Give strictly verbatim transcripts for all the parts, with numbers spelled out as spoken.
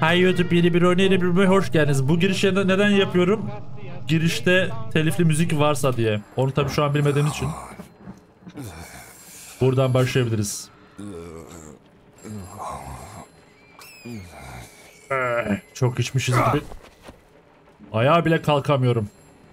Hi YouTube, yeni bir oyuna yeni bir bölüme hoş geldiniz. Bu girişi neden yapıyorum? Girişte telifli müzik varsa diye. Onu tabii şu an bilmediğimiz için. Buradan başlayabiliriz. Ee, çok içmişiz gibi. Ayağa bile kalkamıyorum.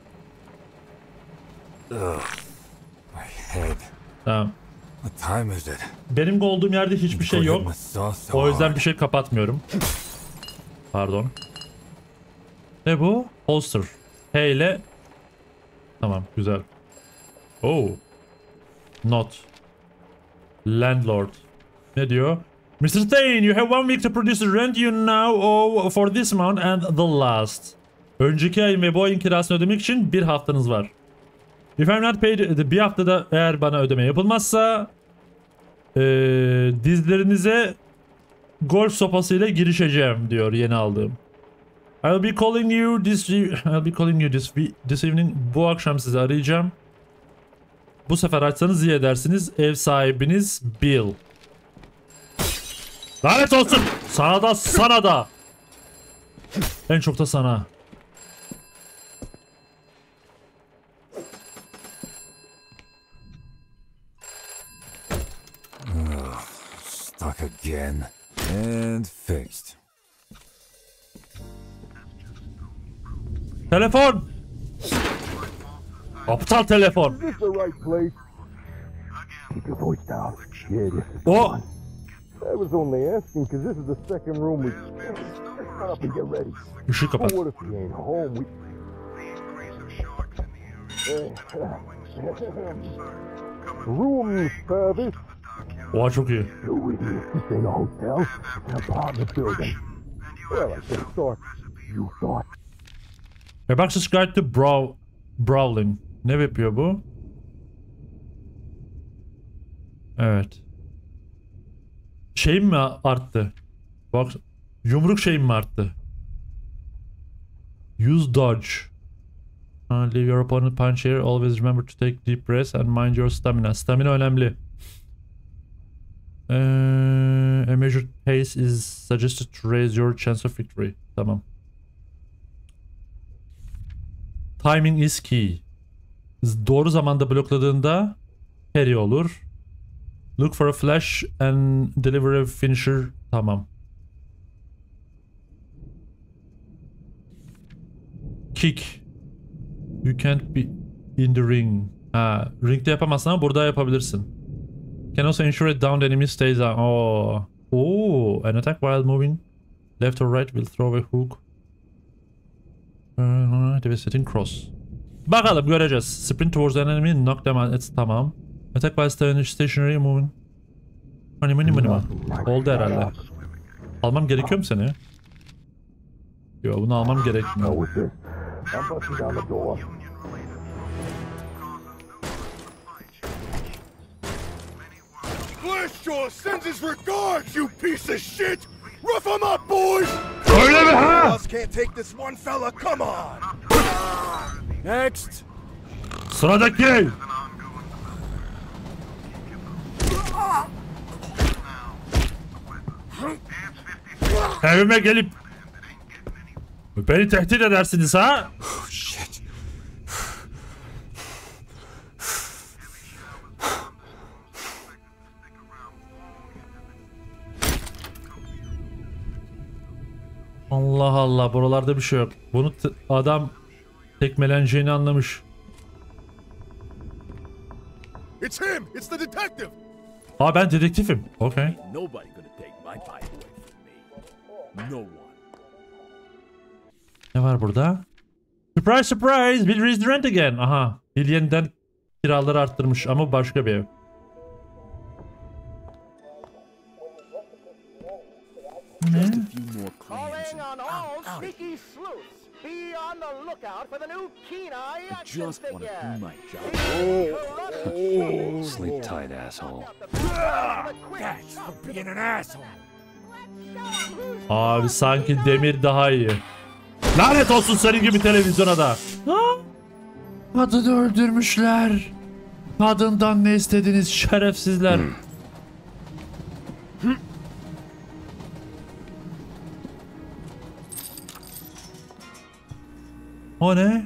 Tamam. Benim olduğum yerde hiçbir şey yok. O yüzden bir şey kapatmıyorum. Pardon. Ne bu? Holster. H ile. Tamam, güzel. Oh. Not. Landlord. Ne diyor? mister Stain, you have one week to produce the rent you now owe for this month and the last. Önceki ayın ve bu ayın kirasını ödemek için bir haftanız var. If I'm not paid, bir haftada eğer bana ödeme yapılmazsa ee, dizlerinize golf sopasıyla girişeceğim diyor yeni aldığım. I'll be calling you this I'll be calling you this this evening. Bu akşam sizi arayacağım. Bu sefer açsanız iyi edersiniz. Ev sahibiniz Bill. Lanet olsun. Sana da sana da. En çok da sana. Stuck again and fixed. Telefon. Aptal telefon. O. I was only asking because this is the second room we up and get ready. Işığı kapat. What if he ain't home? We... Room service. Oha, çok iyi. No idiot. This ain't a hotel. It's an apartment building. Well, I just thought you thought. A box's guide to brow brawling. Ne yapıyor bu? Evet. Şeyim mi arttı? Bak, yumruk şeyim mi arttı? Use dodge. Uh, leave your opponent punch here. Always remember to take deep breaths and mind your stamina. Stamina önemli. Uh, a measured pace is suggested to raise your chance of victory. Tamam. Timing is key. Doğru zamanda blokladığında parry olur. Look for a flash and deliver a finisher. Tamam. Kick. You can't be in the ring. Ha, ringde yapamazsın ama burada yapabilirsin. Can also ensure a downed enemy stays on. Oh. Oh, an attack while moving left or right will throw a hook. Uh, devastating cross. Bakalım, göreceğiz. Sprint towards the enemy, knock them out. It's tamam. Attack while stationary moving. Money money money money. Oldu herhalde. Almam gerekiyor mu seni? Yo, bunu almam gerekmiyor. Glassjaw sends his regards, you piece of shit! Rough him up, boys! Öyle mi ha? Can't take this one fella, come on! Next! Sıradaki! Evime gelip beni tehdit edersiniz ha? Oh shit. Allah Allah, buralarda bir şey yok. Bunu adam tekmeleneceğini anlamış. It's him! It's the detective! Aa, ben dedektifim. Okay. Nobody gonna take my fight away from me. No one. Ne var burada? Surprise surprise! Bill raised the rent again. Aha. Bill yeniden kiraları arttırmış ama başka bir ev. Ne? Calling on all sneaky sleuths. Be on the lookout for the new keen-eye action Just want to figure. do my job. Oh. Sleep tight, asshole. That's for being an asshole! Abi sanki demir daha iyi. Lanet olsun senin gibi televizyona da. Ha? Kadını öldürmüşler. Kadından ne istediniz şerefsizler? O ne?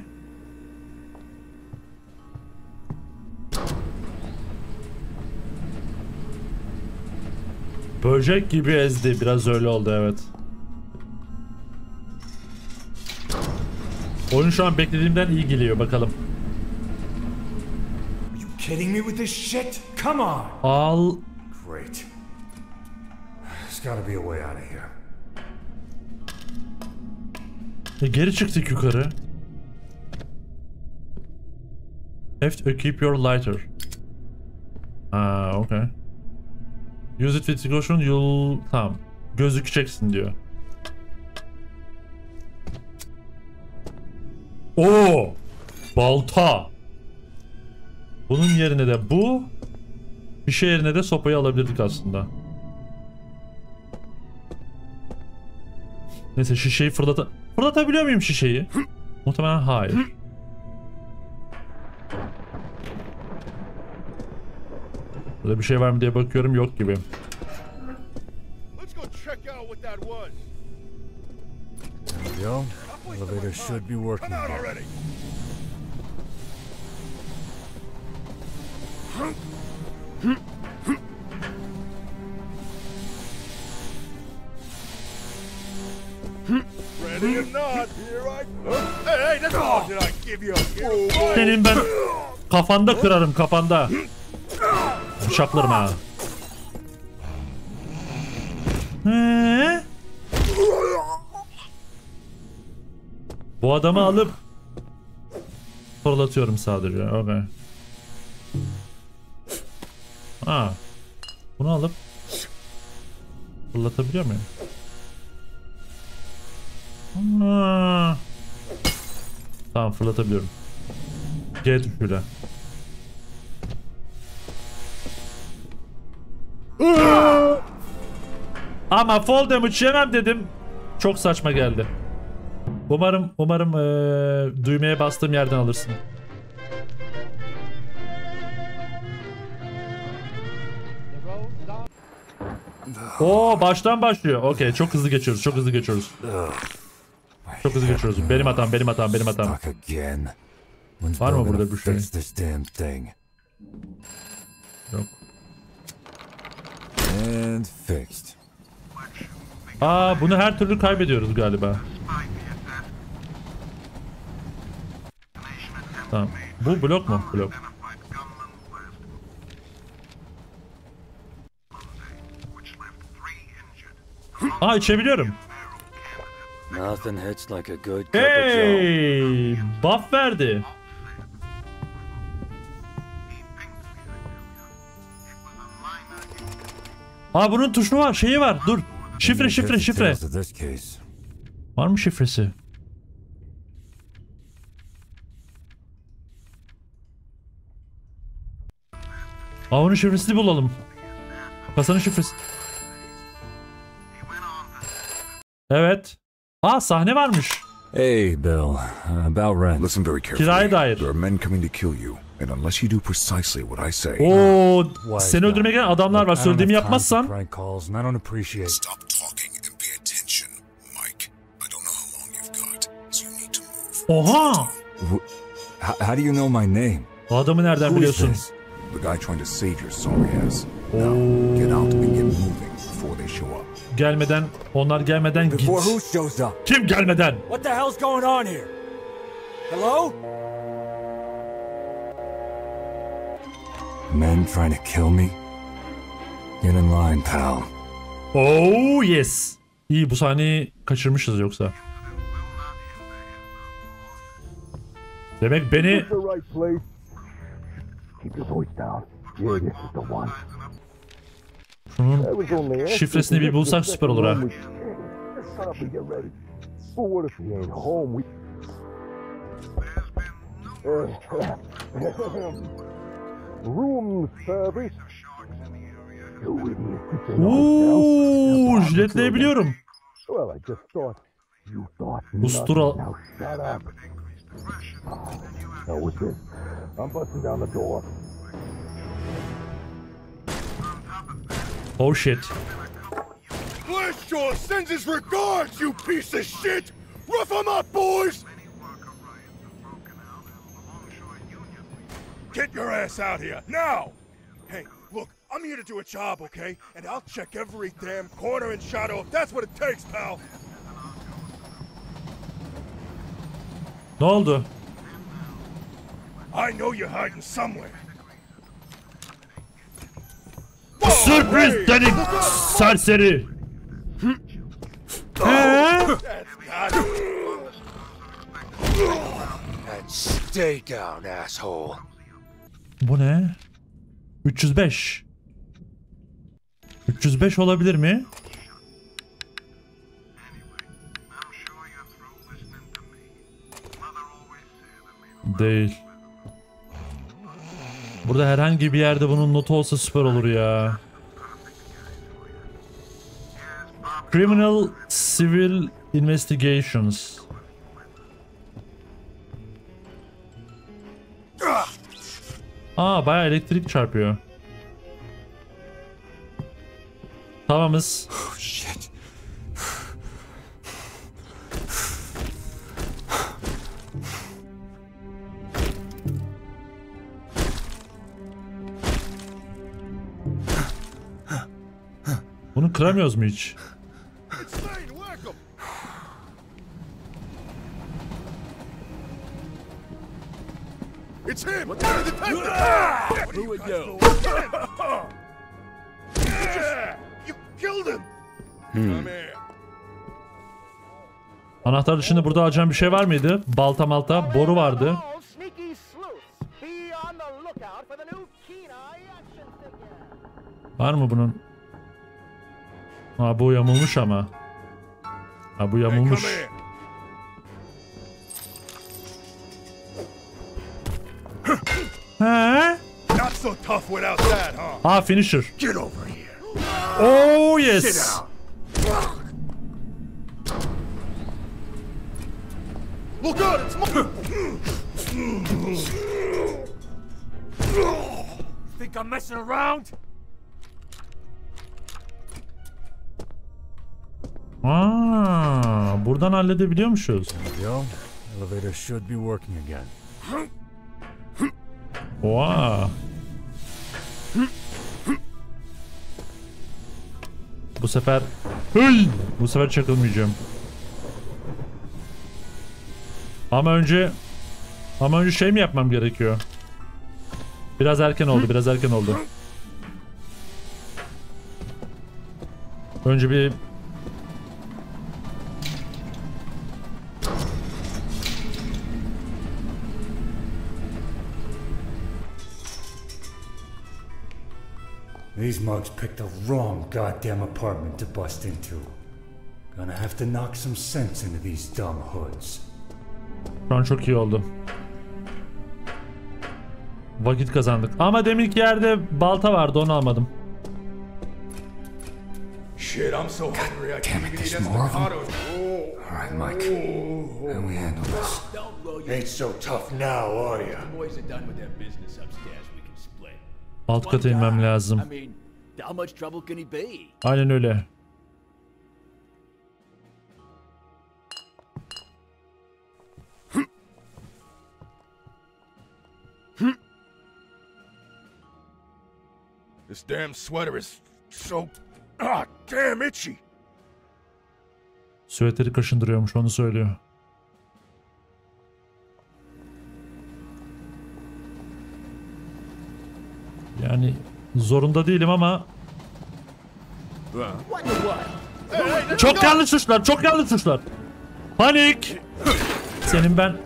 Böcek gibi ezdi. Biraz öyle oldu, evet. Oyun şu an beklediğimden iyi geliyor, bakalım. Are you kidding me with this shit? Come on. Al. Great. There's gotta be a way out of here. E, geri çıktık yukarı. Have to keep your lighter. Aa, okay. Use it with caution, you'll... Tamam. Gözükeceksin diyor. Oo! Balta. Bunun yerine de bu. Bir şey yerine de sopayı alabilirdik aslında. Neyse, şişeyi fırlata... Fırlatabiliyor muyum şişeyi? Muhtemelen hayır. Burada bir şey var mı diye bakıyorum, yok gibi. Let's go check out what that was. There we go. Elevator should be working. Come out already. Ready or not, here I come. Hey, hey, that's all did I give you? Oh, Senin ben kafanda kırarım, kafanda. Bıçaklarım ha. He? Bu adamı alıp fırlatıyorum sadece. Okay. Ha. Bunu alıp fırlatabiliyor muyum? Ha. Tamam, fırlatabiliyorum. G tuşuyla. Ama fall damage yemem dedim. Çok saçma geldi. Umarım umarım ee, düğmeye bastığım yerden alırsın. Oo, baştan başlıyor. Okey, çok hızlı geçiyoruz. Çok hızlı geçiyoruz. Çok hızlı geçiyoruz. Benim hatam, benim hatam, benim hatam. Var mı burada bir şey? Yok. And fixed. Aa, bunu her türlü kaybediyoruz galiba. Tamam. Bu blok mu? Blok. Aa, içebiliyorum. Nothing hits like a good cup of Hey! Buff verdi. Aa, bunun tuşu var, şeyi var. Dur. Şifre, şifre, şifre. Var mı şifresi? Aa, onun şifresini bulalım. Kasanın şifresi. Evet. Aa, sahne varmış. Hey, Bill. About rent. Listen very carefully. Kiraya dair. There are men coming to kill you, and unless you do precisely what I say, Oo, seni öldürmeye gelen adamlar var. Söylediğimi yapmazsan. stop talking and pay attention, Mike. I don't know how long you've got, so you need to move. Oha! How, how do you know my name? O adamı nereden Who is biliyorsun? this? The guy trying to save your soul has. Now, get out and get moving before they show up. Gelmeden, onlar gelmeden git. Before who shows up? Kim gelmeden? What the hell's going on here? Hello? Men trying to kill me? Get in line, pal. Oh yes. İyi, bu sahneyi kaçırmışız yoksa. Demek beni... The right place. Keep your voice down. Yeah, this is the one. Şunun şifresini bir bulsak süper olur ha. Shut up and get ready. But what if he ain't home? Room service. Uuu, jiletleyebiliyorum. Well, I just thought you thought Ustura. nothing. Now shut up. Now with this, I'm busting down the door. Oh shit. Glassjaw sends his regards, you piece of shit! Rough 'em up, boys! Get your ass out here, now! Hey, look, I'm here to do a job, okay? And I'll check every damn corner and shadow if that's what it takes, pal! Ne oldu? I know you're hiding somewhere. Sürpriz dedik serseri. That's got it. And stay down, asshole. Bu ne? üç yüz beş. üç yüz beş olabilir mi? Değil. Burada herhangi bir yerde bunun notu olsa süper olur ya. Criminal Civil Investigations. Aa, bayağı elektrik çarpıyor. Tamamız. Oh, shit. Bunu kıramıyoruz mu hiç? It's him! Who would know? You killed him! Come here. Anahtar dışında burada alacağım bir şey var mıydı? Balta malta, boru vardı. Var mı bunun? Ha, bu yamulmuş ama. Ha, bu yamulmuş. He? Not so tough without that, huh? Ha, finisher. Get over here. Oh yes. Sit down. Look out, it's more. Think I'm messing around? Aa, buradan halledebiliyormuşuz. There we go. Elevator should be working again. Oha. Bu sefer Hıy! Bu sefer çakılmayacağım. Ama önce Ama önce şey mi yapmam gerekiyor? Biraz erken oldu, biraz erken oldu. Önce bir These mugs picked the wrong goddamn apartment to bust into. Gonna have to knock some sense into these dumb hoods. Şu an çok iyi oldu. Vakit kazandık. Ama deminki yerde balta vardı, onu almadım. Shit, I'm so hungry. I can't even eat All right, Mike. How we handle this? Ain't so tough now, are you? Boys are done with their business upstairs. We can split. Alt kata inmem lazım. I mean, how much trouble can he be? Aynen öyle. This damn sweater is so ah damn itchy. Süveteri kaşındırıyormuş, onu söylüyor. Yani zorunda değilim ama çok yanlış tuşlar, çok yanlış tuşlar. Panik. Senin ben.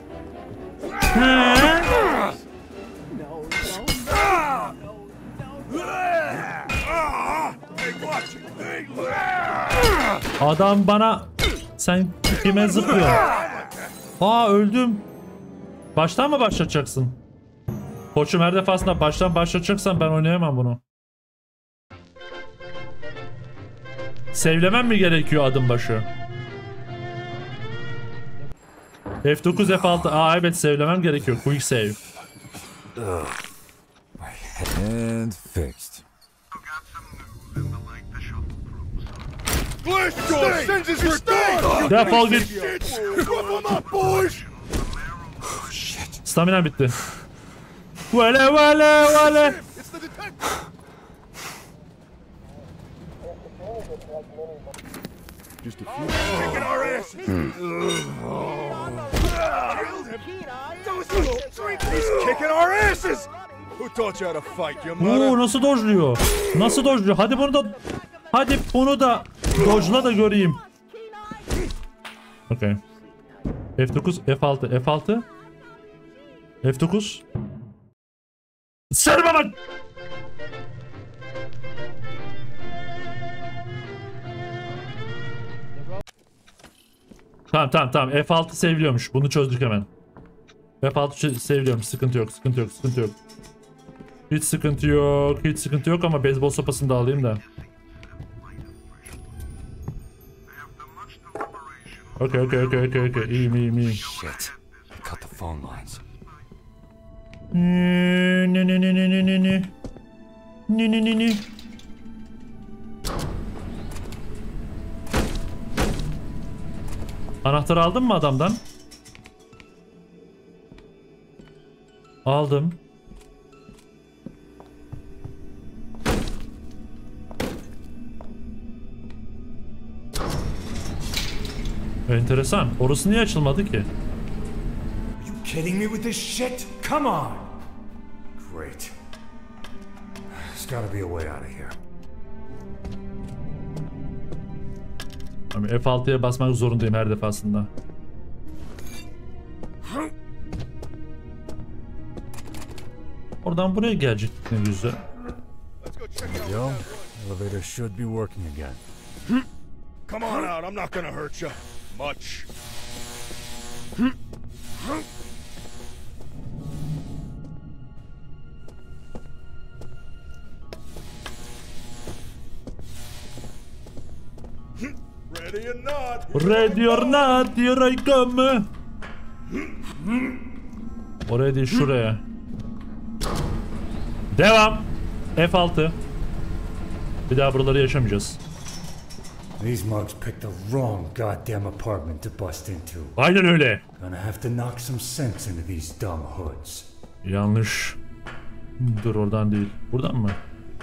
Adam bana sen kime zıplıyorsun? Aa, öldüm. Baştan mı başlatacaksın? Koçum, her defasında baştan başlatacaksan ben oynayamam bunu. Save'lemem mi gerekiyor adım başı? F dokuz F altı. Aa evet, save'lemem gerekiyor. Quick save. And fixed. Defol git. Oh, shit. Stamina bitti. Vale vale vale. Just a few. Kicking our ass. He's kicking our asses. Who taught you how to fight, your mother? Oo, nasıl dojluyor? Nasıl dojluyor? Hadi bunu da hadi bunu da dojla da göreyim. Okay. F dokuz, F altı, F altı. F dokuz. Sarma lan. Tamam tamam tamam. F altı seviliyormuş. Bunu çözdük hemen. F altı seviliyormuş. Sıkıntı yok, sıkıntı yok, sıkıntı yok. Hiç sıkıntı yok, hiç sıkıntı yok ama beyzbol sopasını da alayım da. Okay, okay, okay, okay, okay. İyiyim, iyiyim, iyiyim. Shit. Cut the phone lines. Ne ne ne ne ne ne ne. Ne ne ne ne. Anahtarı aldın mı adamdan? Aldım. Enteresan. Orası niye açılmadı ki? Are you kidding me with this shit? Come on! Great. There's gotta be a way out of here. Abi F altıya basmak zorundayım her defasında. Oradan buraya gelecek ne güzel. Yo, elevator should be working again. Come on out. I'm not gonna hurt you much. Ready or not. Ready or not, here I come. Oraya değil, şuraya. Devam. F altı. Bir daha buraları yaşamayacağız. These mugs picked the wrong goddamn apartment to bust into. Aynen öyle. Gonna have to knock some sense into these dumb hoods. Yanlış. Dur, oradan değil. Buradan mı?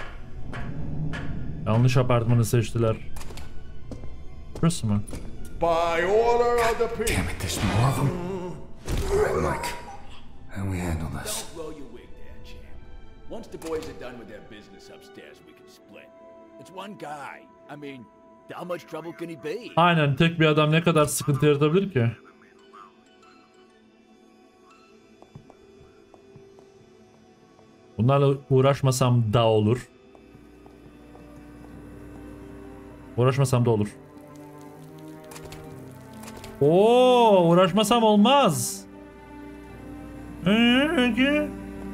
Yanlış apartmanı seçtiler. Burası mı? By order of the people. Damn it, there's more of them. All right, Mike. How do we handle this? Don't blow your wig there, champ. Once the boys are done with their business upstairs, we can split. It's one guy. I mean, how much trouble can he be? Aynen, tek bir adam ne kadar sıkıntı yaratabilir ki? Bunlarla uğraşmasam da olur. Uğraşmasam da olur. Oo, uğraşmasam olmaz. Ee,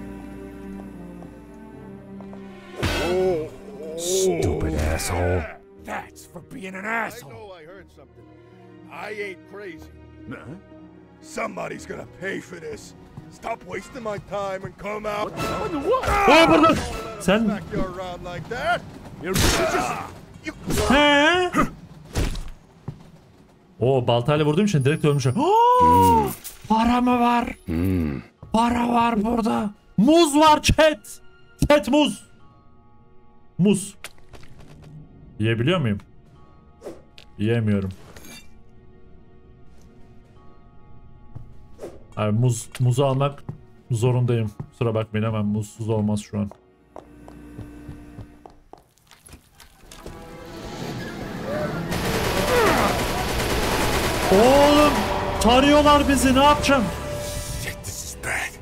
Stupid asshole. That's for being an asshole. I know I heard something. I ain't crazy. Huh? Somebody's gonna pay for this. Stop wasting my time and come out. Aa, burada. Sen... Back you around like that. He? Oo, baltayla vurduğum için direkt ölmüşüm. Hmm. Para mı var? Hmm. Para var burada. Muz var chat. Chat muz. Muz. Yiyebiliyor muyum? Yiyemiyorum. Abi muz, muzu almak zorundayım. Kusura bakmayın, hemen muzsuz olmaz şu an. Oğlum tarıyorlar bizi, ne yapacağım? Shit, this is bad.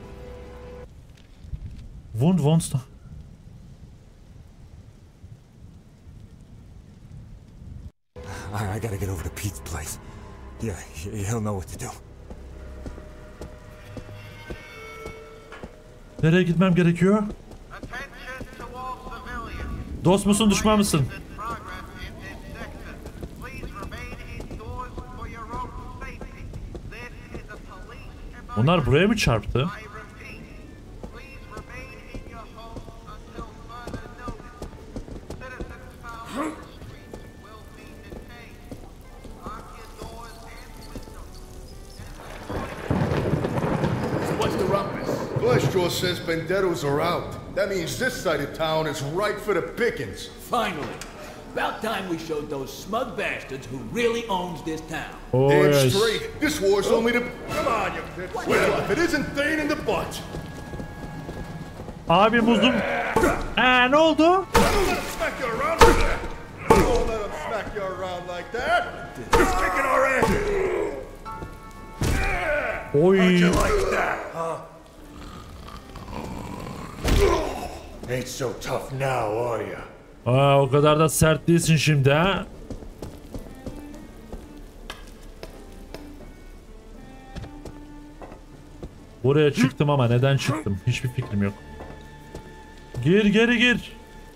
Wund wants to. I, I gotta get over to Pete's place. Yeah, he- he'll know what to do. Nereye gitmem gerekiyor? Dost musun, düşman mısın? Onlar buraya mı çarptı? What's the rumpus? Westjaw says vendettos are out. That means this side of town is ripe for the pickings. Finally. About time we showed those smug bastards who really owns this town. Oh, Damn yes. straight. This war's only the... Come on, you bitch. Well, if it isn't Thane in the butt. Abi muzum. Eee ne oldu? Don't let him smack you around like that. Don't let him smack you around like that. He's kicking our ass. Oy. How'd you like that, huh? Ain't so tough now, are ya? Aa, o kadar da sert değilsin şimdi ha. Buraya çıktım ama neden çıktım? Hiçbir fikrim yok. Gir geri gir.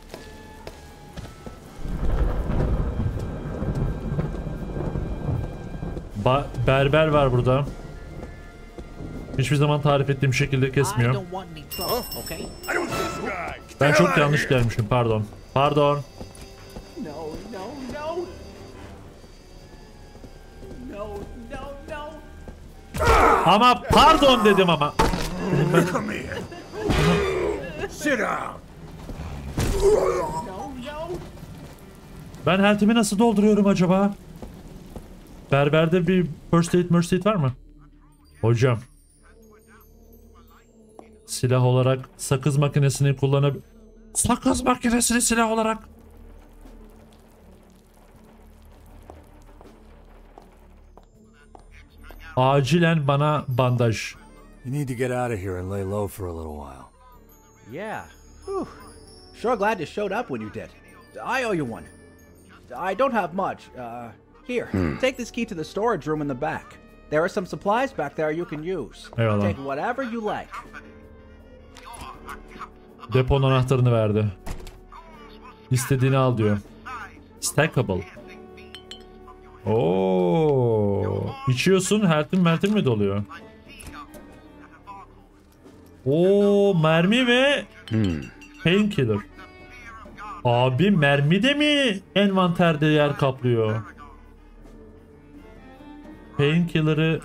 Ba berber var burada. Hiçbir zaman tarif ettiğim şekilde kesmiyor. Ben çok yanlış gelmişim, pardon. Pardon. No, no, no. No, no, no. Ama pardon dedim ama. Come here. Sit down. No, no. Ben health'imi nasıl dolduruyorum acaba? Berberde bir first aid, first aid var mı? Hocam. Silah olarak sakız makinesini kullanıp... Sakız makinesini silah olarak... Acilen bana bandaj. You need to get out of here and lay low for a little while. Yeah. Whew. Sure glad you showed up when you did. I owe you one. I don't have much. Uh, here, take this key to the storage room in the back. There are some supplies back there you can use. Eyvallah. Take whatever you like. Deponun anahtarını verdi. İstediğini al diyor. Stackable. Oo, içiyorsun, health'in mertin mi doluyor? Oo, mermi ve painkiller. Abi mermi de mi envanterde yer kaplıyor? Painkiller'ı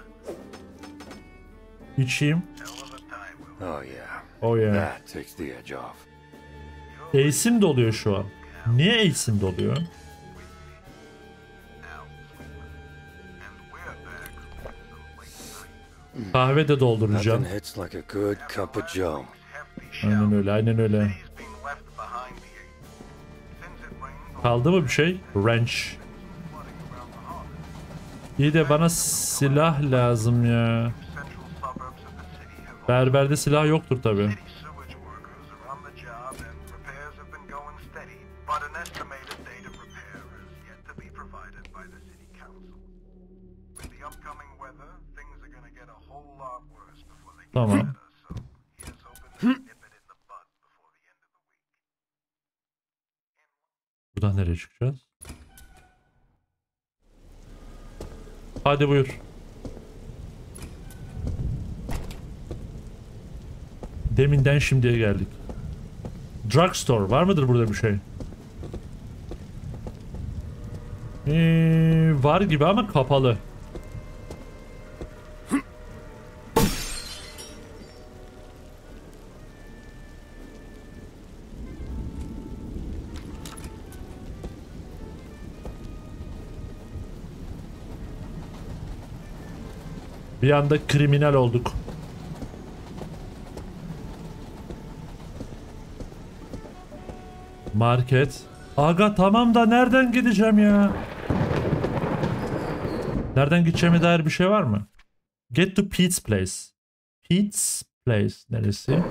içeyim. Oh yeah. Oh yeah. That takes the edge off. Ace'im doluyor şu an. Niye ace'im doluyor? Kahve de dolduracağım. Nothing hits like a good cup of joe. Aynen öyle, aynen öyle. Kaldı mı bir şey? Wrench. İyi de bana silah lazım ya. Berberde silah yoktur tabi. Tamam. Buradan nereye çıkacağız? Hadi buyur. Deminden şimdiye geldik. Drugstore. Var mıdır burada bir şey? Ee, var gibi ama kapalı. Bir anda kriminal olduk. Market. Aga tamam da nereden gideceğim ya? Nereden gideceğime dair bir şey var mı? Get to Pete's place. Pete's place neresi?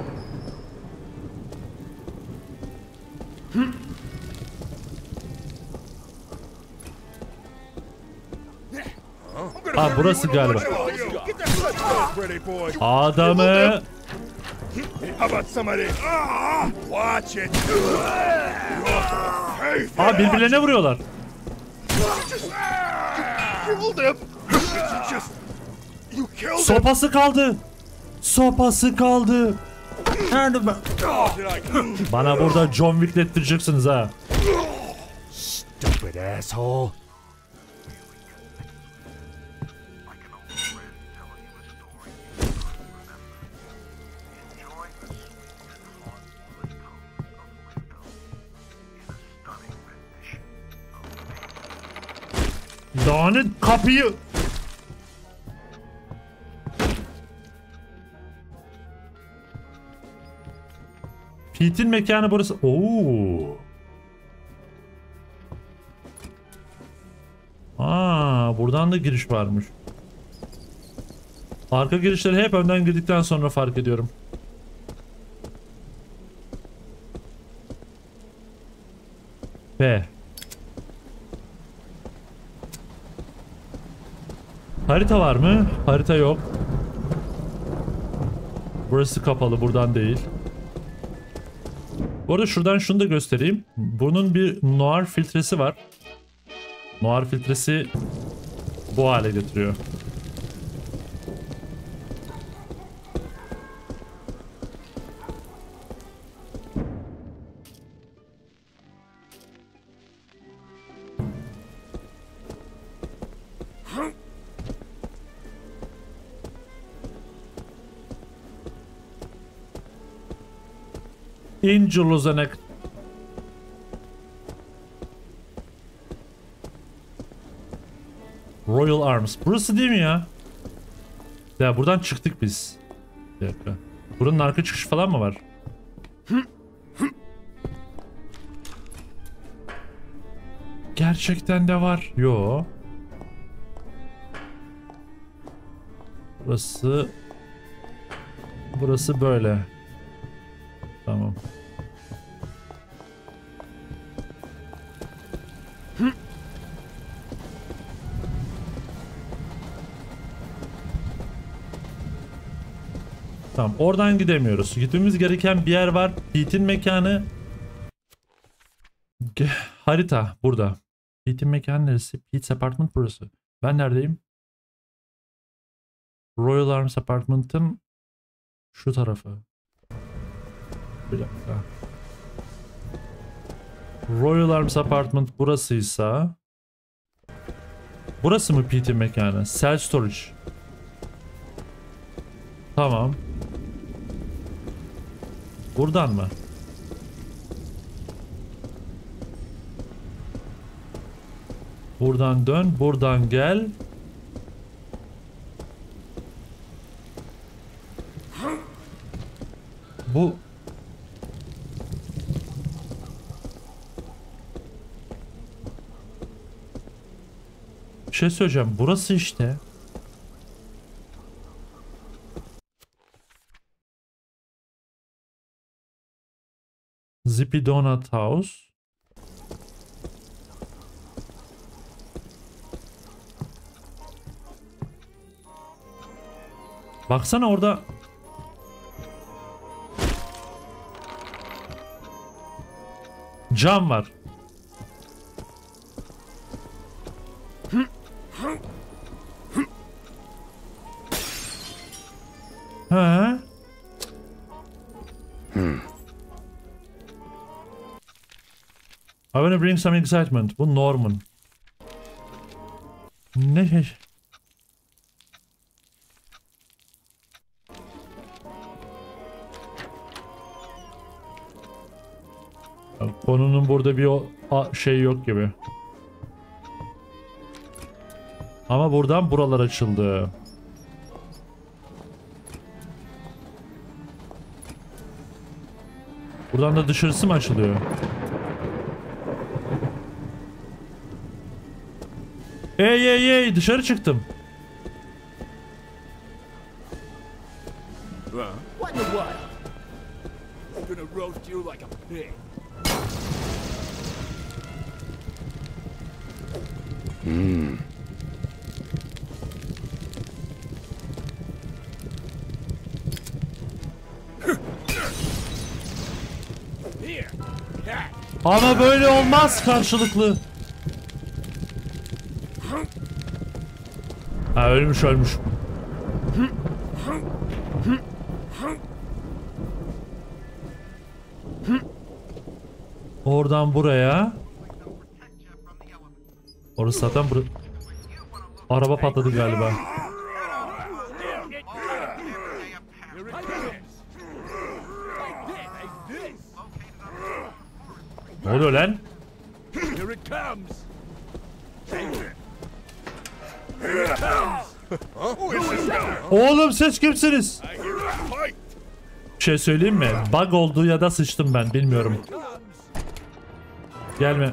Ha burası galiba. Adamı. Aa birbirlerine vuruyorlar. Sopası kaldı. Sopası kaldı. Nerede ben? Bana burada John Wick ettireceksiniz ha. Stupid asshole. Lanet kapıyı. Pete'in mekanı burası. Oo. Aa, buradan da giriş varmış. Arka girişleri hep önden girdikten sonra fark ediyorum. B. Harita var mı? Harita yok. Burası kapalı, buradan değil. Bu arada şuradan şunu da göstereyim. Bunun bir noir filtresi var. Noir filtresi bu hale getiriyor. Angelus and Royal Arms. Burası değil mi ya? Ya buradan çıktık biz. Bir dakika. Buranın arka çıkışı falan mı var? Gerçekten de var. Yo. Burası Burası böyle. Tamam. Tamam, oradan gidemiyoruz. Gitmemiz gereken bir yer var. Pete'in mekanı. Ge Harita burada. Pete'in mekanı neresi? Pete's Apartment burası. Ben neredeyim? Royal Arms Apartment'ın şu tarafı. Bir dakika. Royal Arms Apartment burasıysa, burası mı Pete'in mekanı? Self Storage. Tamam. Buradan mı? Buradan dön, buradan gel. Bu bir şey söyleyeceğim. Burası işte. Zippy Donut House. Baksana orada. Cam var. He? Hmm. I wanna bring some excitement. Bu Norman. Ne? Konunun burada bir o şey yok gibi. Ama buradan buralar açıldı. Buradan da dışarısı mı açılıyor? Ey ey ey, dışarı çıktım. What in the what? I'm gonna roast you like a pig. Hmm. Ama böyle olmaz karşılıklı. Ha, ölmüş ölmüş. Oradan buraya. Orası zaten bur araba patladı galiba. Ne oluyor lan? Oğlum siz kimsiniz? Bir şey söyleyeyim mi? Bug oldu ya da sıçtım ben bilmiyorum. Gelme.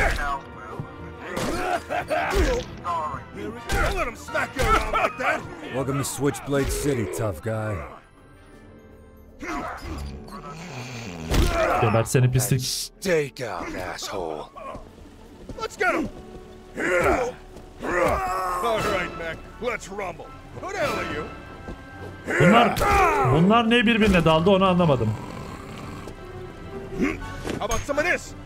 Welcome to Switchblade City, tough guy. Gebert seni pislik. Stake out, asshole. Let's get him. All right, Mac. Let's rumble. Who the hell are you? Bunlar bunlar ne birbirine daldı onu anlamadım. How about some of this?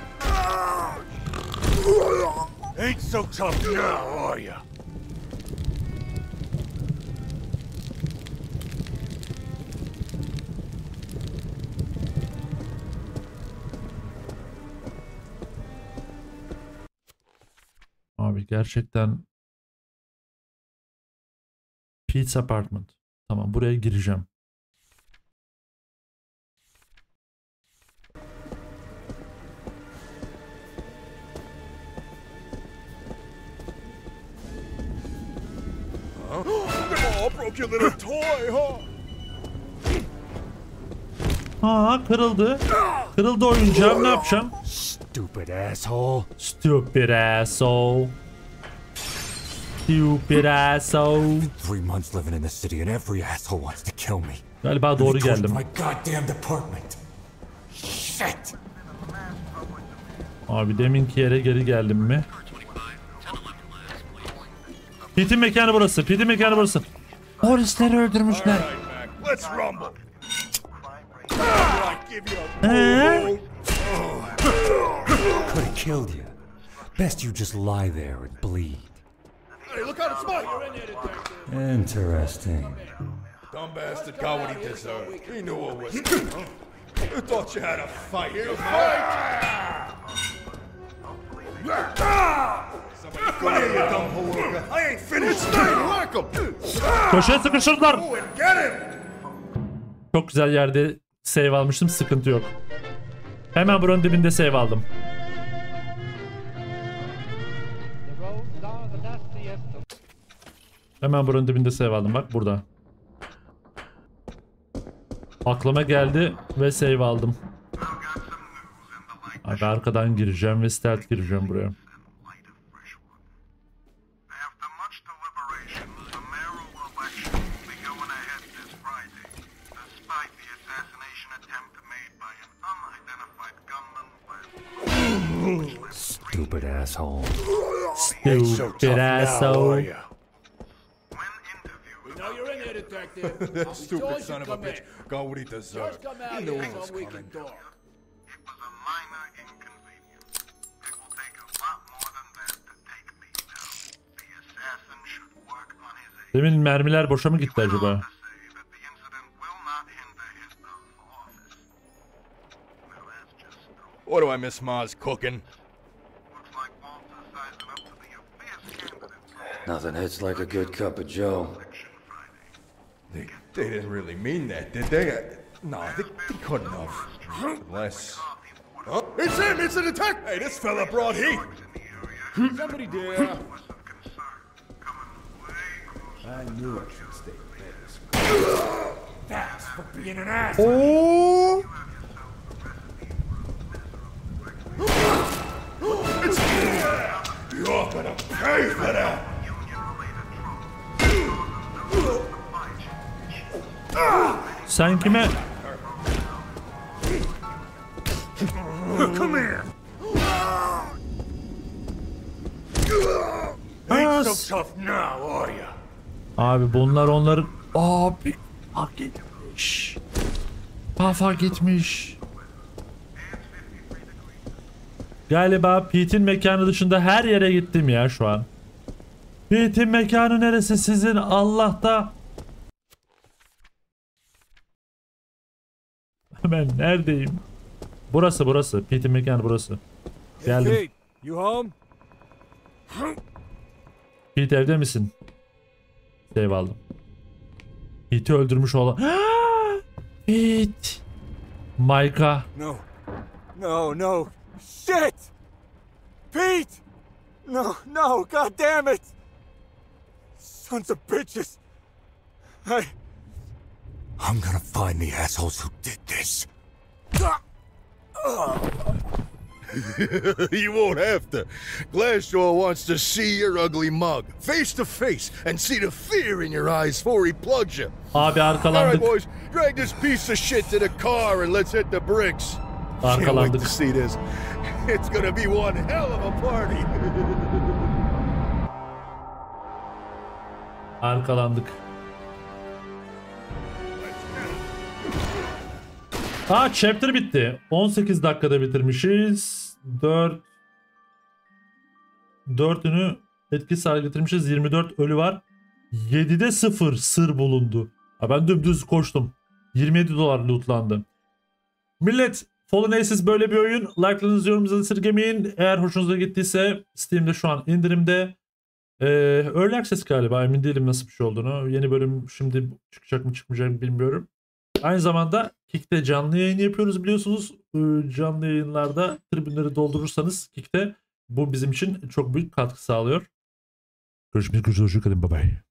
Ain't so tough now, are ya? Abi gerçekten Pete's Apartment. Tamam buraya gireceğim. Oh, broke your little toy, huh? Ha kırıldı. Kırıldı oyuncağım ne yapacağım? Stupid asshole. Stupid asshole. Stupid asshole. Three months living in the city and every asshole wants to kill me. Galiba doğru geldim. My goddamn department. Shit. Abi deminki yere geri geldim mi? Pete'in mekanı burası. Pete'in mekanı burası. Polisleri öldürmüşler. Let's rumble. Eee? Could have killed you. Best you just lie there and bleed. Hey, look out, it's Mike. Interesting. Dumb bastard got what he deserved. He knew it was coming. You thought you had a fight. You fight. Somebody come here, you dumb hooligan. I ain't finished. Work him. Köşeye sıkışırdılar. Go and get him. Çok güzel yerde save almıştım. Sıkıntı yok. Hemen buranın dibinde save aldım. Hemen buranın dibinde save aldım. Bak burada. Aklıma geldi ve save aldım. Abi arkadan gireceğim ve stealth gireceğim buraya. Stupid asshole. Stupid asshole. That stupid son of a bitch got what he deserved. He knew it was coming. Demin mermiler boşa mı gitti acaba? What do I miss Ma's cooking? Nothing hits like a good cup of Joe. They, they didn't really mean that, did they? No, they, they couldn't have. Unless... Huh? It's him! It's an attack! Hey, this fella brought heat! Somebody there! I knew I should stay with. That's for being an ass! Oh! It's You're gonna pay for that! Sen kime? Come here! Ain't so tough now, are ya? Abi bunlar onların... Abi... Fark gitmiş. Kafa gitmiş. Galiba Pete'in mekanı dışında her yere gittim ya şu an. Pete'in mekanı neresi sizin Allah'ta? Ben neredeyim? Burası burası. Pete'in mekanı burası. Geldim. Pete, you home? Pete evde misin? Save aldım. Pete'i öldürmüş olan... Pete! Micah. No. No, no. Shit! Pete! No, no, god damn it! Sons of bitches! I... I'm gonna find the assholes who did this. You won't have to. Glassjaw wants to see your ugly mug, face to face, and see the fear in your eyes before he plugs you. Abi All right, arkalandık. boys, drag this piece of shit to the car and let's hit the bricks. Can't wait Arkalandık. to see this. It's gonna be one hell of a party. Arkalandık. Aa, chapter bitti. on sekiz dakikada bitirmişiz. dört dördünü etkisiz hale getirmişiz. yirmi dört ölü var. yedide sıfır sır bulundu. Ha, ben dümdüz koştum. yirmi yedi dolar lootlandı. Millet, Fallen Aces böyle bir oyun. Like'larınızı, yorumunuzu esirgemeyin. Eğer hoşunuza gittiyse Steam'de şu an indirimde. Ee, Early Access galiba, emin değilim nasıl bir şey olduğunu. Yeni bölüm şimdi çıkacak mı çıkmayacak mı bilmiyorum. Aynı zamanda Kick'te canlı yayın yapıyoruz biliyorsunuz. Ee, canlı yayınlarda tribünleri doldurursanız Kick'te bu bizim için çok büyük katkı sağlıyor. Görüşmek üzere, hoşçakalın, bye bye.